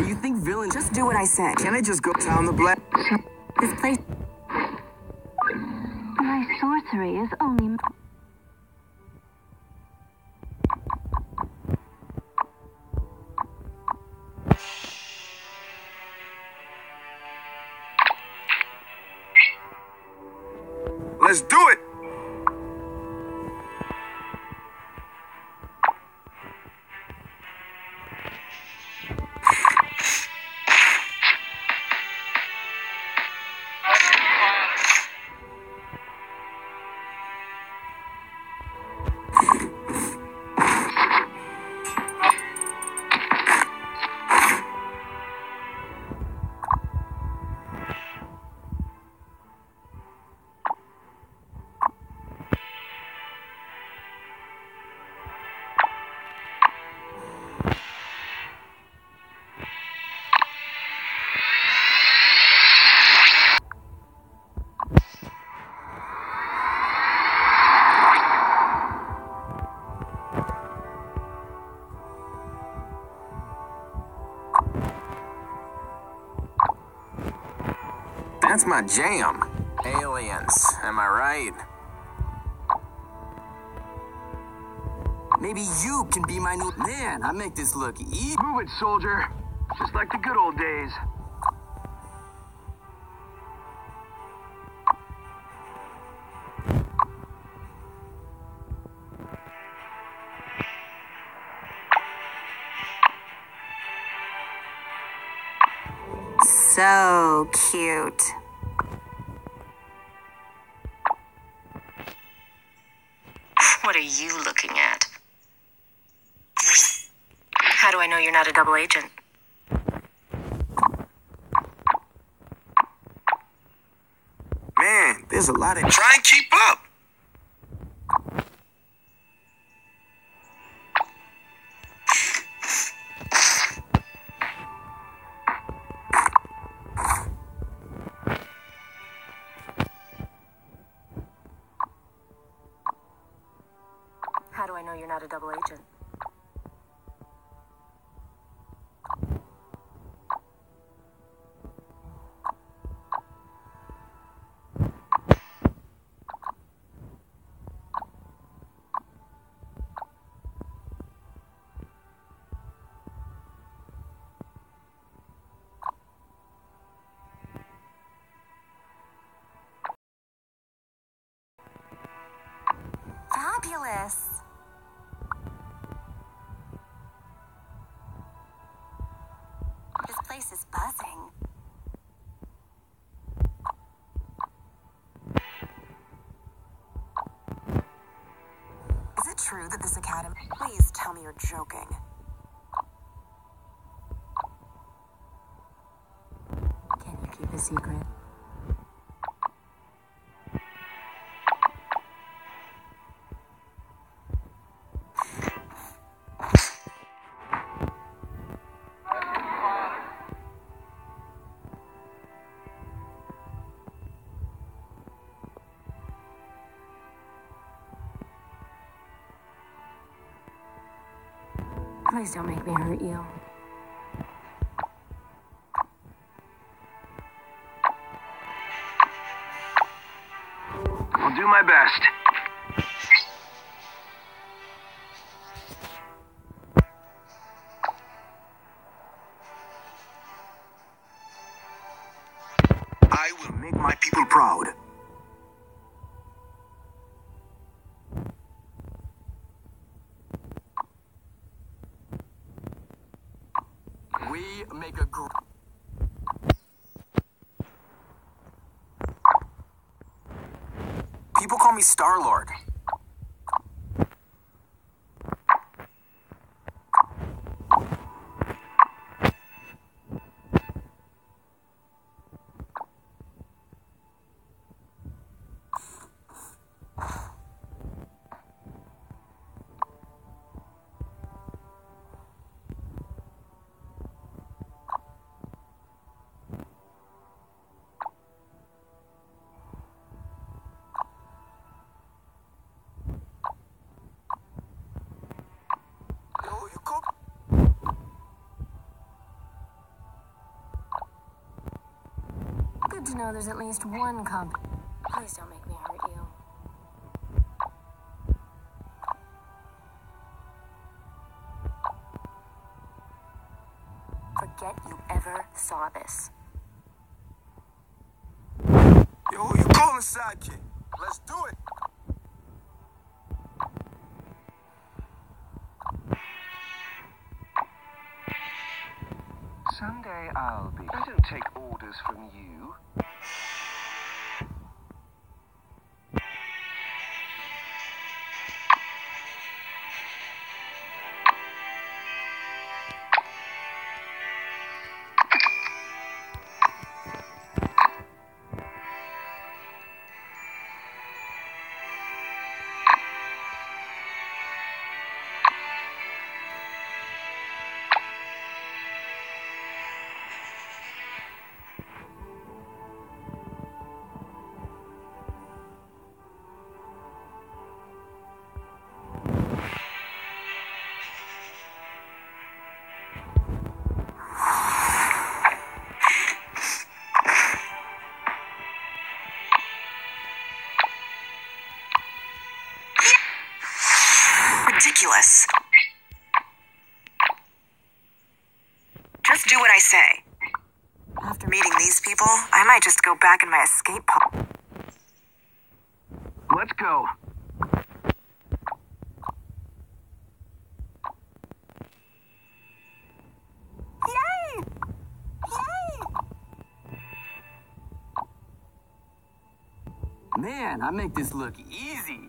you think villains... Just do what I said. Can I just go down the black... This place... My sorcery is only... Let's do it! That's my jam. Aliens, am I right? Maybe you can be my new... Man, I make this look easy. Move it, soldier. Just like the good old days. So cute. What are you looking at? How do I know you're not a double agent? Man, there's a lot of... Try and keep up! How do I know you're not a double agent? Fabulous. This place is buzzing. Is it true that this academy... Please tell me you're joking. Can you keep a secret? Please don't make me hurt you. I'll do my best. I will make my people proud. We make a People call me Star-Lord. to know there's at least one comp. Please don't make me hurt you. Forget you ever saw this. Yo, who you calling sidekick? Let's do it. Someday I'll be. I don't take orders from you. Ridiculous. Just do what I say. After meeting these people, I might just go back in my escape pod. Let's go. Yay! Yay! Man, I make this look easy.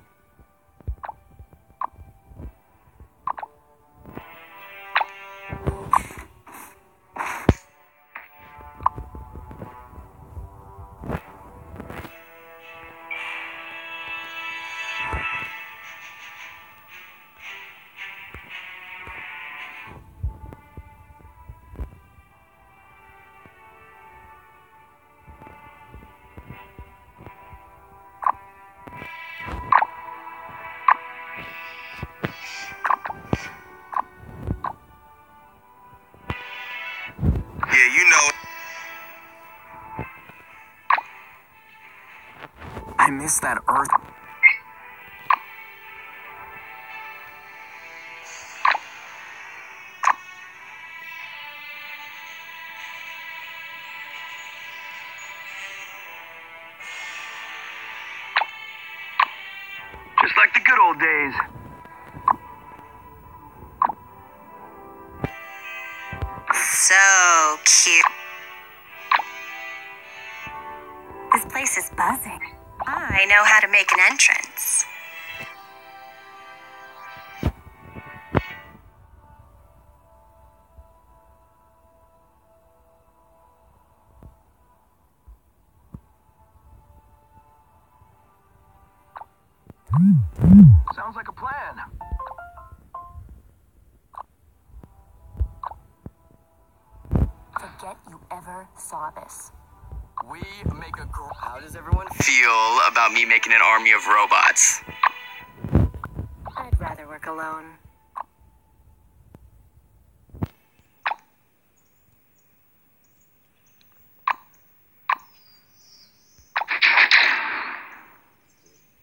I miss that Earth. Just like the good old days. So cute. This place is buzzing. I know how to make an entrance. Sounds like a plan. Forget you ever saw this. We make a How does everyone feel about me making an army of robots? I'd rather work alone.